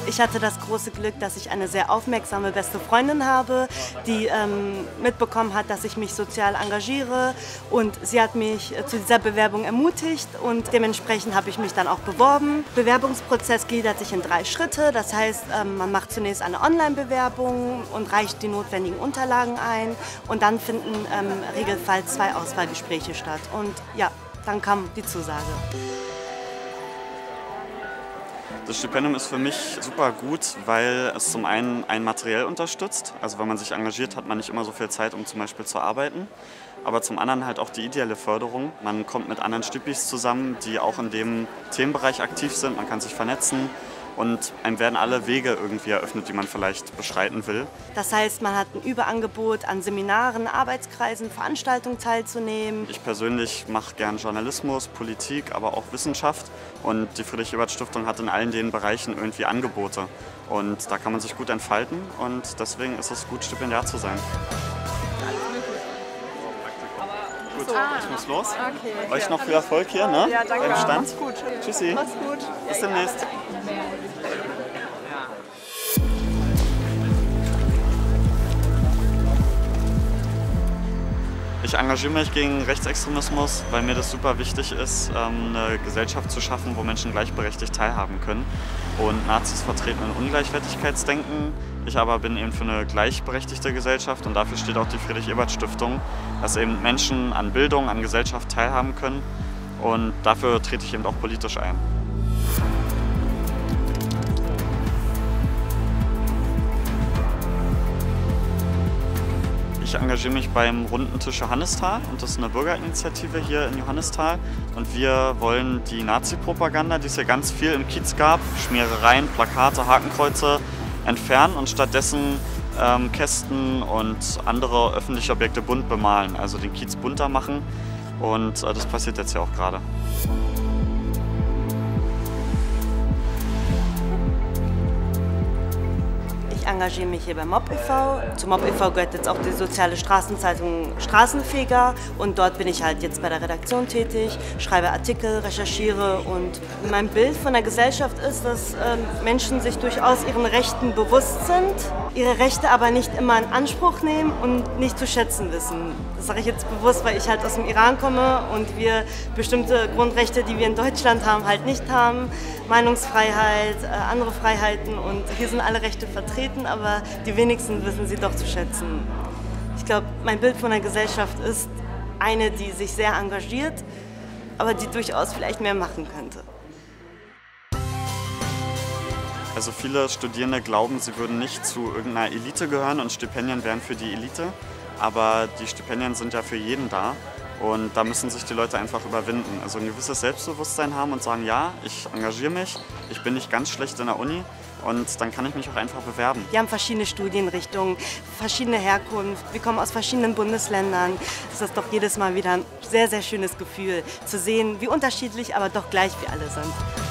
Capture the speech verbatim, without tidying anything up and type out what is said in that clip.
Ich hatte das große Glück, dass ich eine sehr aufmerksame beste Freundin habe, die ähm, mitbekommen hat, dass ich mich sozial engagiere, und sie hat mich äh, zu dieser Bewerbung ermutigt und dementsprechend habe ich mich dann auch beworben. Der Bewerbungsprozess gliedert sich in drei Schritte, das heißt, ähm, man macht zunächst eine Online-Bewerbung und reicht die notwendigen Unterlagen ein, und dann finden ähm, im Regelfall zwei Auswahlgespräche statt, und ja, dann kam die Zusage. Das Stipendium ist für mich super gut, weil es zum einen einen materiell unterstützt. Also wenn man sich engagiert, hat man nicht immer so viel Zeit, um zum Beispiel zu arbeiten. Aber zum anderen halt auch die ideelle Förderung. Man kommt mit anderen Stipis zusammen, die auch in dem Themenbereich aktiv sind. Man kann sich vernetzen. Und einem werden alle Wege irgendwie eröffnet, die man vielleicht beschreiten will. Das heißt, man hat ein Überangebot an Seminaren, Arbeitskreisen, Veranstaltungen teilzunehmen. Ich persönlich mache gern Journalismus, Politik, aber auch Wissenschaft. Und die Friedrich-Ebert-Stiftung hat in allen den Bereichen irgendwie Angebote. Und da kann man sich gut entfalten, und deswegen ist es gut, Stipendiat zu sein. Gut, ich muss los. Okay. Euch noch viel Erfolg hier, ne? Ja, danke. Beim Stand. Mach's gut. Tschüssi. Mach's gut. Bis demnächst. Ich engagiere mich gegen Rechtsextremismus, weil mir das super wichtig ist, eine Gesellschaft zu schaffen, wo Menschen gleichberechtigt teilhaben können. Und Nazis vertreten ein Ungleichwertigkeitsdenken. Ich aber bin eben für eine gleichberechtigte Gesellschaft, und dafür steht auch die Friedrich-Ebert-Stiftung, dass eben Menschen an Bildung, an Gesellschaft teilhaben können. Und dafür trete ich eben auch politisch ein. Ich engagiere mich beim Runden Tisch Johannisthal, und das ist eine Bürgerinitiative hier in Johannisthal. Und wir wollen die Nazi-Propaganda, die es hier ganz viel im Kiez gab, Schmierereien, Plakate, Hakenkreuze, entfernen und stattdessen ähm, Kästen und andere öffentliche Objekte bunt bemalen, also den Kiez bunter machen. Und äh, das passiert jetzt ja auch gerade. Ich engagiere mich hier beim Mob e V Zum Mob e V gehört jetzt auch die soziale Straßenzeitung Straßenfeger, und dort bin ich halt jetzt bei der Redaktion tätig, schreibe Artikel, recherchiere, und mein Bild von der Gesellschaft ist, dass ähm, Menschen sich durchaus ihren Rechten bewusst sind, ihre Rechte aber nicht immer in Anspruch nehmen und nicht zu schätzen wissen. Das sage ich jetzt bewusst, weil ich halt aus dem Iran komme und wir bestimmte Grundrechte, die wir in Deutschland haben, halt nicht haben. Meinungsfreiheit, äh, andere Freiheiten, und hier sind alle Rechte vertreten, aber die wenigsten wissen sie doch zu schätzen. Ich glaube, mein Bild von der Gesellschaft ist eine, die sich sehr engagiert, aber die durchaus vielleicht mehr machen könnte. Also viele Studierende glauben, sie würden nicht zu irgendeiner Elite gehören und Stipendien wären für die Elite, aber die Stipendien sind ja für jeden da. Und da müssen sich die Leute einfach überwinden. Also ein gewisses Selbstbewusstsein haben und sagen, ja, ich engagiere mich, ich bin nicht ganz schlecht in der Uni, und dann kann ich mich auch einfach bewerben. Wir haben verschiedene Studienrichtungen, verschiedene Herkunft, wir kommen aus verschiedenen Bundesländern. Das ist doch jedes Mal wieder ein sehr, sehr schönes Gefühl, zu sehen, wie unterschiedlich, aber doch gleich wir alle sind.